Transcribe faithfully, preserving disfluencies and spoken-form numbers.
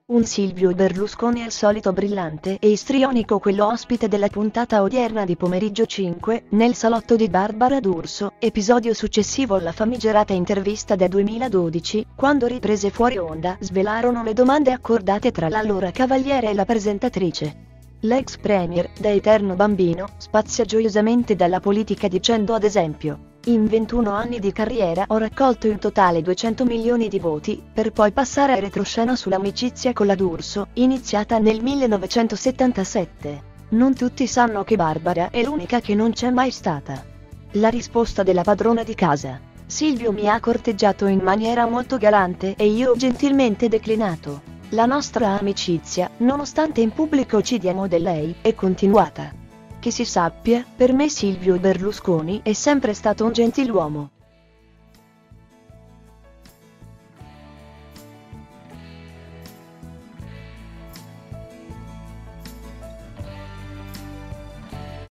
Un Silvio Berlusconi al solito brillante e istrionico, quello ospite della puntata odierna di Pomeriggio cinque, nel salotto di Barbara D'Urso, episodio successivo alla famigerata intervista del duemiladodici, quando riprese fuori onda svelarono le domande accordate tra l'allora cavaliere e la presentatrice. L'ex premier, da eterno bambino, spazia gioiosamente dalla politica dicendo ad esempio: in ventuno anni di carriera ho raccolto in totale duecento milioni di voti, per poi passare a retroscena sull'amicizia con la D'Urso, iniziata nel millenovecentosettantasette. Non tutti sanno che Barbara è l'unica che non c'è mai stata. La risposta della padrona di casa: Silvio mi ha corteggiato in maniera molto galante e io ho gentilmente declinato. La nostra amicizia, nonostante in pubblico ci diamo del lei, è continuata. Che si sappia, per me Silvio Berlusconi è sempre stato un gentiluomo.